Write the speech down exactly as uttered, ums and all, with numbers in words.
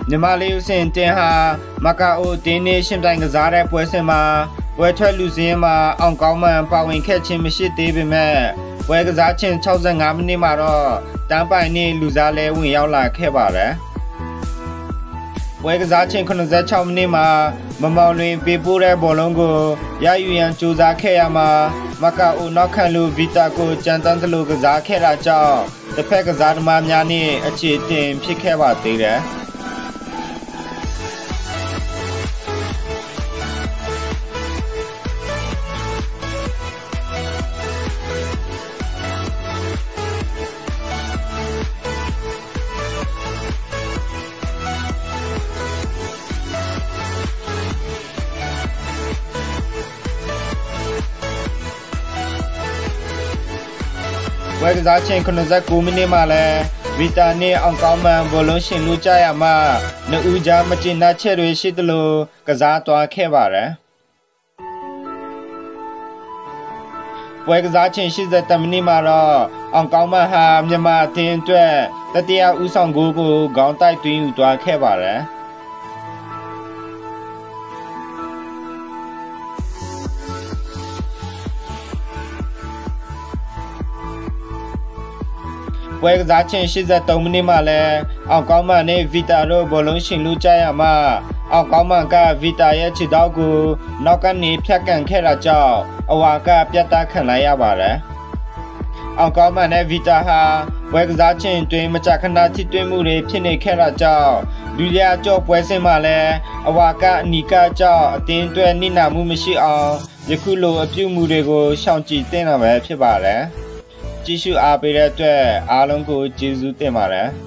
မြန်မာလေးဦးစင်တင်ဟာမကာအိုတင်းနေရှင်တိုင်ကစားတဲ့ပွဲစဉ်မှာပွဲထွက်လူစင်းမှာအောင်ကောင်းမှန်ပါဝင်ခဲ့ခြင်းမရှိသေးပေမဲ့ပွဲကစားခြင်း၆၅မိနစ်မှာတော့တန်းပိုင်နေလူစားလဲဝင်ရောက်လာခဲ့ပါတယ်ပွဲကစားခြင်း၇၆မိနစ်မှာမမောင်လွင်ပေးပို့တဲ့ဘောလုံးကိုရယူရန်ကြိုးစားခဲ့ရမှာမကာအိုနောက်ခံလူဗီတာကိုကြံတန်းသလိုကစားခဲ့တာကြောင့်တစ်ဖက်ကစားသမားများနဲ့အခြေတင်ဖြစ်ခဲ့ပါသေးတယ်ပွဲကစားခြင်း၇၉မိနစ်မှာလဲဗီတာနဲ့အောင်ကောင်းမှန်ဘောလုံးရှင်လူကြရမှာနှစ်ဦးကြားမကျင်နာချက်တွေရှိသလိုကစားသွားခဲ့ပါတယ်ပွဲကစားခြင်း၈၀မိနစ်မှာတော့အောင်ကောင်းမှန်ဟာမြန်မာအသင်းအတွက်တတိယဦးဆောင်ဂိုးကိုခေါင်းတိုက်သွင်းယူသွားခဲ့ပါတယ်ပွဲကစားခြင်း၈၃မိနစ်မှာလဲအောင်ကောင်းမှန်နဲ့ဗီတာတို့ဘောလုံးရှင်လူကြရမှာအောင်ကောင်းမှန်ကဗီတာရဲ့ခြေထောက်ကိုနောက်ကနေဖြတ်ကန်ခဲ့တာကြောင့်အဝါကပြတ်သားခံလိုက်ရပါတယ်အောင်ကောင်းမှန်နဲ့ဗီတာဟာပွဲကစားခြင်းတွင်မကြာခဏထိတွေ့မှုတွေဖြစ်နေခဲ့တာကြောင့်ဒုတိယကြော့ပွဲစဉ်မှာလဲအဝါကအနီကကြောင့်အတင်းတွဲနိနာမှုမရှိအောင်ယခုလိုအပြုမှုတွေကိုရှောင်ကြဉ်တင်တာပဲဖြစ်ပါတယ်ကြည့်ရှုအားပေးတဲ့အတွက်အားလုံးကိုကျေးဇူးတင်ပါတယ်